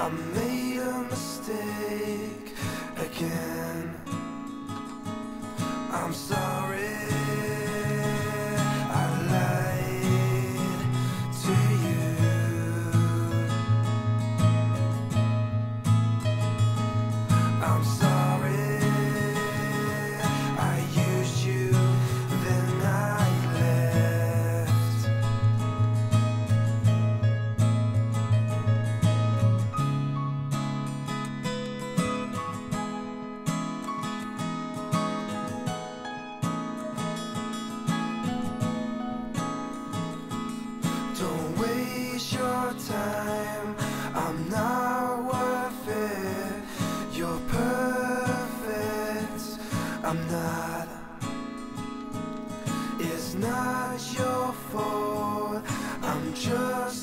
I made a mistake again. I'm sorry I lied to you. I'm sorry I used you, then I left. Don't waste your time, I'm not worth it. You're perfect, I'm not. It's not your fault, I'm just